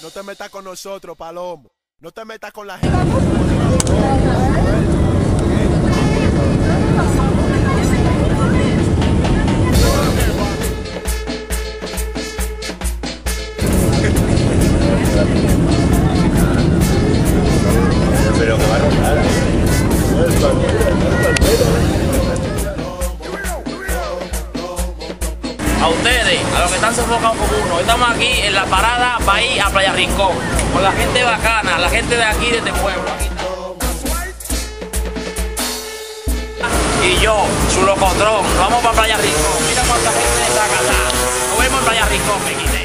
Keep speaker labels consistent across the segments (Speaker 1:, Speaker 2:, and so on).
Speaker 1: No te metas con nosotros, Palomo. No te metas con la gente.
Speaker 2: Pero que va a rotar.
Speaker 3: A ustedes, a los que están sofocados como uno, estamos aquí en la parada para ir a Playa Rincón, con la gente bacana, la gente de aquí, de este pueblo. Y yo, su locotrón, vamos para Playa Rincón. Mira cuánta gente de Zacatá. Nos vemos en Playa Rincón, me quité.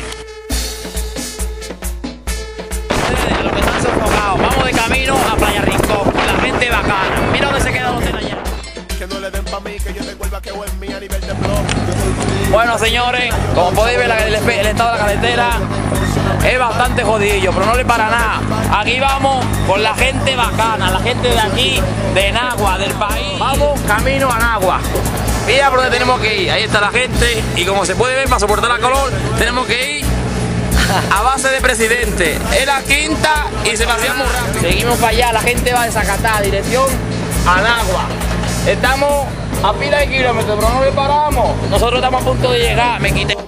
Speaker 3: Ustedes, los que están sofocados, vamos de camino a Playa Rincón, con la gente bacana. Mira dónde se queda el hotel allá.
Speaker 1: Que no le den pa' mí, que yo tengo el vaqueo en mí a nivel de blog.
Speaker 3: Bueno, señores, como podéis ver, el estado de la carretera es bastante jodidillo, pero no le para nada. Aquí vamos con la gente bacana, la gente de aquí, de Nagua, del país. Vamos camino a Nagua. Mira por donde tenemos que ir. Ahí está la gente. Y como se puede ver, para soportar la calor, tenemos que ir a base de Presidente. Es la quinta y se vacía muy rápido. Seguimos para allá, la gente va de Zacatá, dirección a Nagua. Estamos a pila de kilómetros, pero no le paramos. Nosotros estamos a punto de llegar, me quité.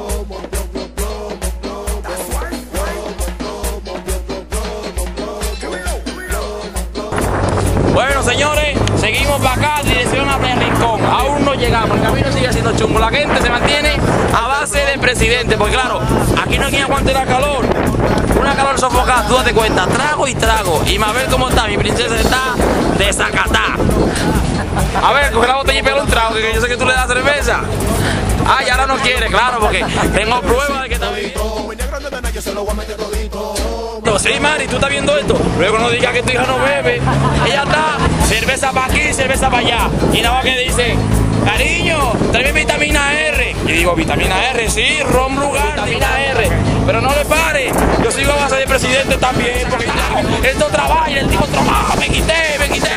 Speaker 3: Bueno, señores, seguimos para acá, dirección a Playa Rincón. Aún no llegamos, el camino sigue siendo chungo. La gente se mantiene a base de Presidente, porque claro, aquí no hay quien aguante la calor. Una calor sofocada, tú date cuenta, trago y trago. Y Mabel, ¿cómo está? Mi princesa está de Zacatá. A ver, coge la botella y pega un trago, que yo sé que tú le das cerveza. Ah, y ahora no quiere, claro, porque tengo pruebas de que está bien. Sí, Mari, tú estás viendo esto. Luego no digas que tu hija no bebe. Ella está, cerveza para aquí, cerveza para allá. Y nada más que dice, cariño, tráeme vitamina R. Y digo, vitamina R, sí, ron lugar, vitamina R. Pero no le pare, yo sigo a base de Presidente también, porque esto trabaja y el tipo trabaja, me quité.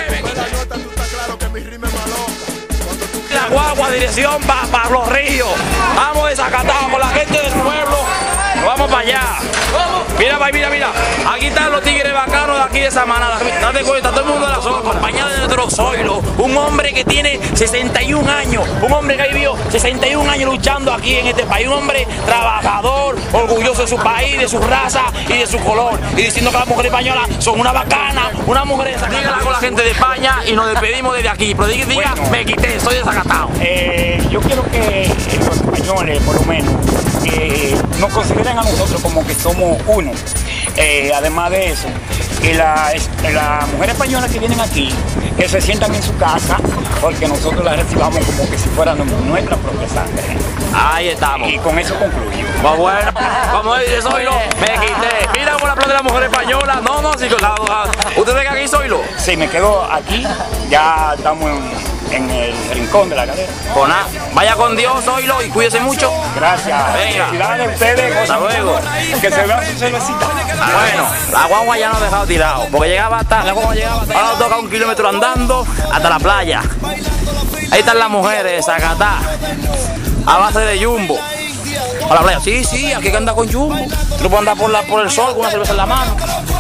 Speaker 3: La guagua, dirección para los ríos. Vamos desacatados con la gente del pueblo. Vamos para allá. Mira. Aquí están los tigres bacanos de aquí de esa manada. Date cuenta, todo el mundo de la zona, acompañado de nuestro Zoilo. Un hombre que tiene 61 años. Un hombre que ha vivido 61 años luchando aquí en este país. Un hombre trabajador, orgulloso de su país, de su raza y de su color. Y diciendo que las mujeres españolas son una bacana, una mujer de Zacatá. Con la gente de España y nos despedimos desde aquí. Pero diga, bueno, me quité, estoy desacatado.
Speaker 4: Yo quiero que los españoles, por lo menos, nos consideren a nosotros como que somos uno. Además de eso, que las mujeres españolas que vienen aquí, que se sientan en su casa, porque nosotros las recibamos como que si fueran nuestra propia sangre.
Speaker 3: Ahí estamos.
Speaker 4: Y con eso concluyo.
Speaker 3: Pues bueno, vamos a ver, Zoilo, me quité. Mira por la plata de la mujer española. No, sí, ¿usted ve que aquí Zoilo?
Speaker 4: Sí, me quedo aquí, ya estamos en el rincón de la cadera.
Speaker 3: Pues nada, vaya con Dios, Zoilo, y cuídese mucho.
Speaker 4: Gracias.
Speaker 3: Venga.
Speaker 4: Felicidades a ustedes.
Speaker 3: Hasta luego.
Speaker 4: Que se vea su cervecita.
Speaker 3: Bueno, la guagua ya nos ha dejado tirado, porque llegaba hasta, ahora nos toca 1 kilómetro andando hasta la playa. Ahí están las mujeres de Zacatá, a base de Jumbo. A la playa, sí, aquí que anda con Jumbo. Tú puedes andar por el sol con una cerveza en la mano.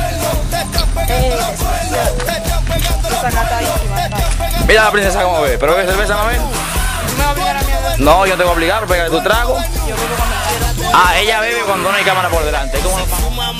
Speaker 3: Mira la princesa como bebe, pero ¿qué cerveza, Mabel? No, yo te voy a obligar, pégale tu trago. Ah, ella bebe cuando no hay cámara por delante. ¿Cómo no?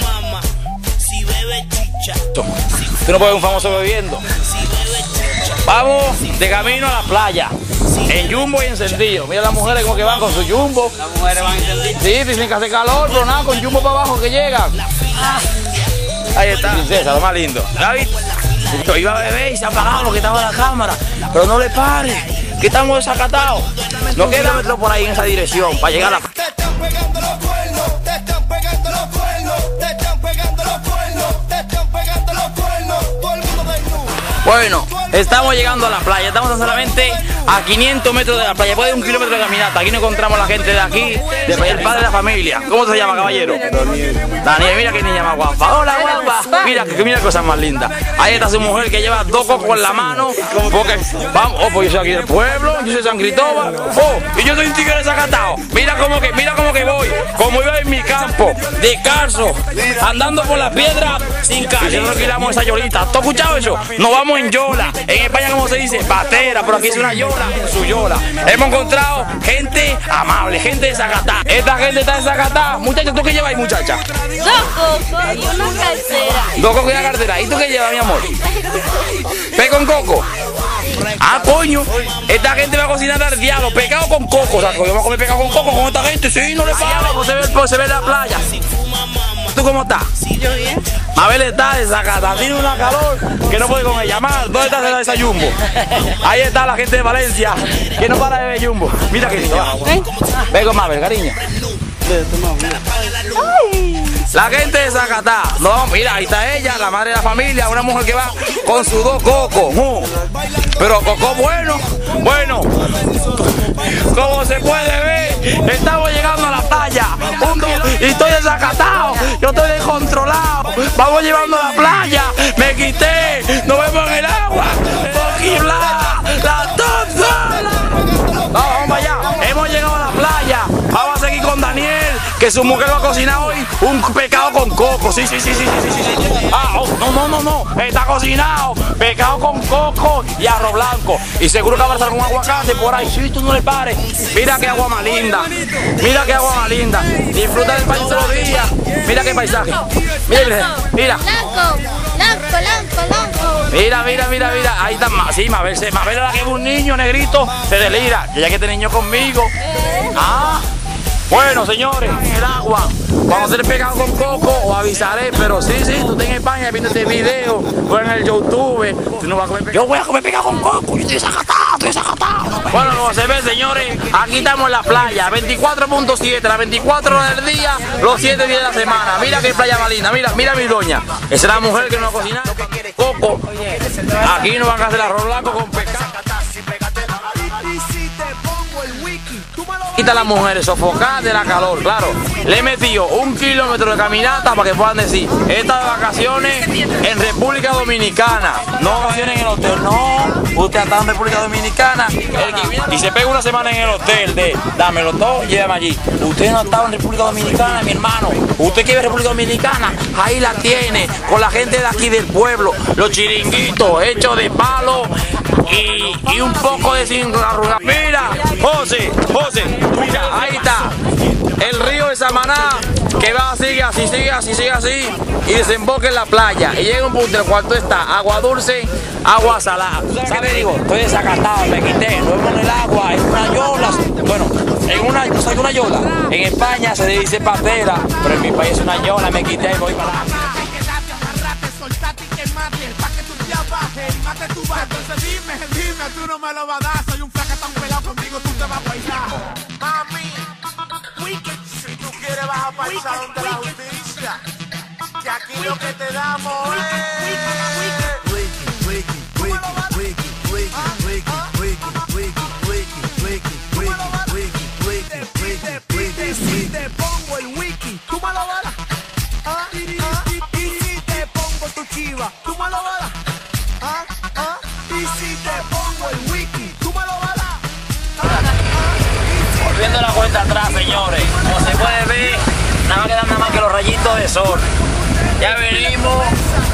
Speaker 3: Tú no puedes ver un famoso bebiendo. Vamos de camino a la playa, en Jumbo y encendido. Mira las mujeres como que van con su Jumbo. Las mujeres van encendidas. Sí, dicen que hace calor, pero nada, con Jumbo para abajo que llegan. Ahí está, princesa, lo más lindo. David, yo iba a beber y se ha apagado lo que estaba en la cámara. Pero no le pare, que estamos desacatados. No queda metro por ahí en esa dirección para llegar a la... Bueno, estamos llegando a la playa, estamos a solamente a 500 metros de la playa, después de 1 kilómetro de caminata. Aquí nos encontramos la gente de aquí, de el padre de la familia. ¿Cómo se llama, caballero? Daniel, mira qué niña más guapa. Hola, guapa. Mira cosas más lindas. Ahí está su mujer que lleva 2 cocos en la mano. Porque, vamos, pues yo soy aquí del pueblo, yo soy San Cristóbal. Y yo soy un tigre desacatado. Mira cómo que voy. Como iba en mi campo, descalzo, andando por la piedra sin calle. Nosotros alquilamos esa yolita. ¿Tú has escuchado eso? Nos vamos en yola. En España, como se dice, batera, pero aquí es una yola en su yola. Hemos encontrado gente amable, gente desacatada. Esta gente está desacatada. Muchacha, ¿tú qué llevas ahí, muchacha?
Speaker 5: 2 cocos y una cartera.
Speaker 3: 2 cocos y una cartera. ¿Y tú qué llevas, mi amor? ¿Pe con coco? Ah, coño. Esta gente va a cocinar al diablo. Pecado con coco. O sea, yo voy a comer pecado con coco con esta gente. Sí, no le paga. Se ve la playa. ¿Tú cómo estás?
Speaker 5: Yo bien.
Speaker 3: Mabel está desacatada, tiene una calor que no puede con ella. Más, ¿dónde está esa Jumbo? Ahí está la gente de Valencia, que no para de ver Jumbo. Mira que lindo, va. Ven con Mabel, cariño. La gente de Zacatá, no, mira, ahí está ella, la madre de la familia, una mujer que va con sus 2 cocos, pero coco bueno, como se puede ver, estamos llegando a la playa, y estoy desacatado, yo estoy descontrolado, vamos llevando a la playa, me quité, nos vemos en el agua, la tonta, vamos para allá, hemos llegado a la playa, vamos a seguir con Daniel, que su mujer va a cocinar hoy un pescado con coco. Sí. Ah, no. Está cocinado. Pescado con coco y arroz blanco. Y seguro que va a pasar con aguacate por ahí. Sí, tú no le pares. Mira qué agua más linda. Disfruta del país todos los días. Mira qué paisaje. Mira. Mira. Ahí está. Sí, Mabel es la que es un niño negrito. Se delira. Ya que este niño conmigo. Bueno, señores, en el agua, vamos a hacer pecado con coco, o avisaré, pero sí, tú estás en España viendo este video, o en el YouTube, tú no vas a comer pecado. Yo voy a comer pecado con coco, yo estoy desacatado. Bueno, como se ve, señores, aquí estamos en la playa, 24.7, las 24 horas del día, los 7 días de la semana. Mira qué playa más linda, mira mi doña. Esa es la mujer que nos va a cocinar coco. Aquí nos van a hacer arroz blanco con pescado. Quita a las mujeres sofocadas de la calor, claro. Le he metido 1 kilómetro de caminata para que puedan decir, estas de vacaciones en República Dominicana. No vacaciones en el hotel, no. Usted está en República Dominicana y se pega una semana en el hotel de dámelo todo, llévame allí. Usted no ha estado en República Dominicana, mi hermano. Usted quiere República Dominicana, ahí la tiene, con la gente de aquí del pueblo, los chiringuitos hechos de palo y un poco de sin arrugar. Mira, José, mira, ahí está el río de Samaná que va, sigue así y desemboca en la playa y llega un punto en el cual tú está agua dulce, agua salada. ¿Sabes? Digo, estoy desacatado, me quité, no vemos en el agua, en una yola, bueno, ¿sabes una yola? En España se dice patera, pero en mi país es una yola, me quité y voy para allá.
Speaker 1: Entonces dime, tú no me lo vas a dar. Soy un flaca tan pelado, conmigo tú te vas a paisar. Mami, si tú quieres vas a paisar donde la justicia, que aquí lo que te damos es si te pongo el wiki, tú me lo balas. Y si te pongo tu chiva, tú me lo balas. Y si te pongo el wiki, tú me lo vas a dar.
Speaker 3: Volviendo la cuenta atrás, señores, como se puede ver, nada más que los rayitos de sol. Ya venimos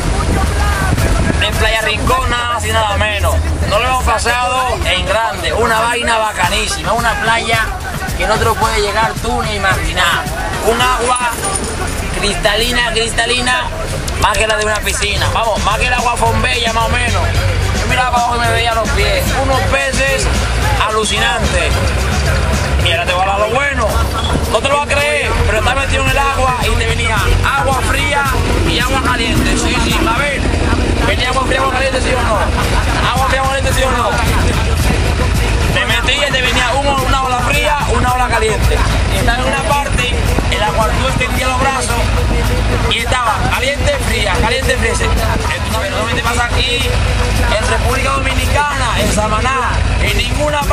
Speaker 3: en Playa Rincona, así nada menos. No lo hemos pasado en grande, una vaina bacanísima, una playa que no te lo puedes llegar tú ni imaginar. Un agua cristalina, más que la de una piscina. Vamos, más que el agua fombella más o menos. Yo miraba abajo y me veía los pies. Unos peces alucinantes. Y ahora te va a dar lo bueno. No te lo vas a creer, pero estás metido en el agua y te venía agua fría y agua caliente. Sí, a ver. ¿Venía agua fría, agua caliente, sí o no? Agua fría, agua caliente, sí o no. Te metí y te venía una ola fría, una ola caliente. Y estaba en una parte en la cual tú extendías los brazos y estaba caliente, fría. Esto normalmente pasa aquí en República Dominicana, en Samaná. En ninguna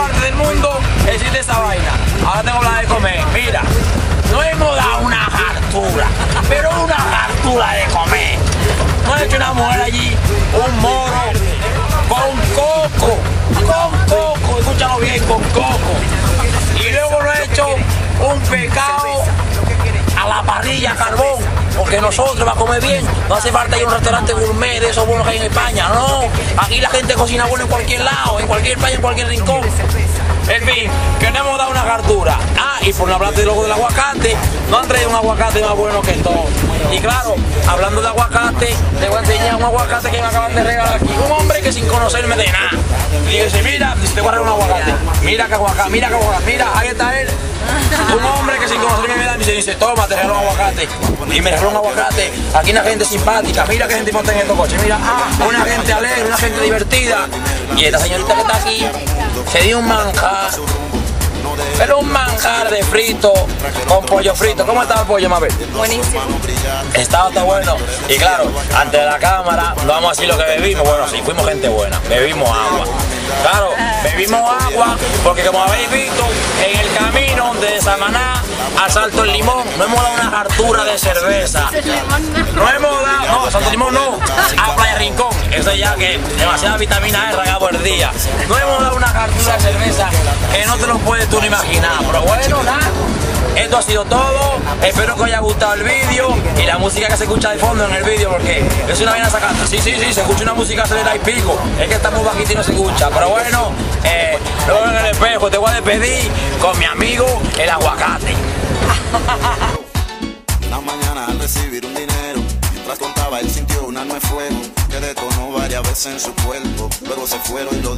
Speaker 3: de esa vaina. Ahora tengo la de comer. Mira, no hemos dado una hartura, pero una hartura de comer. No ha hecho una mujer allí, un moro, con coco, escúchalo bien, con coco. Y luego lo he hecho un pescado a la parrilla, carbón, porque nosotros va a comer bien. No hace falta ir a un restaurante gourmet de esos buenos que hay en España, no. Aquí la gente cocina bueno en cualquier lado, en cualquier país, en cualquier rincón. En fin, que no hemos dado una hartura. Ah, y por no hablar de luego del aguacate, no han traído un aguacate más bueno que todo. Y claro, hablando de aguacate, te voy a enseñar un aguacate que me acaban de regalar aquí. Un hombre que sin conocerme de nada. Y dice, mira, te voy a regalar un aguacate. Mira que aguacate, mira que aguacate, mira, ahí está él. Un hombre que sin conocerme de nada me dice, toma, te regalo un aguacate. Y me regaló un aguacate. Aquí una gente simpática, mira que gente monta en estos coches, mira, una gente alegre, una gente divertida. Y esta señorita que está aquí se dio un manjar, pero un manjar de frito con pollo frito. ¿Cómo estaba el pollo, Mabel?
Speaker 5: Buenísimo.
Speaker 3: Estaba tan bueno. Y claro, ante la cámara, no vamos a decir lo que bebimos. Bueno, sí, fuimos gente buena. Bebimos agua. Claro, bebimos agua porque como habéis visto, en el camino de Samaná a Salto el Limón, no hemos dado una hartura de cerveza. No hemos dado, no, Salto el Limón no, a Playa Rincón. Eso ya que demasiada vitamina E regado el día. No hemos dado una hartura de cerveza que no te lo puedes tú ni imaginar. Pero bueno, nada. Esto ha sido todo, espero que os haya gustado el vídeo y la música que se escucha de fondo en el vídeo porque es una vaina sacada. Sí, se escucha una música acelerada y pico, es que estamos bajitos y no se escucha, pero bueno, luego en el espejo te voy a despedir con mi amigo el aguacate.
Speaker 6: Una mañana al recibir un dinero, mientras contaba él sintió un arma de fuego que detonó varias veces en su cuerpo, luego se fueron y lo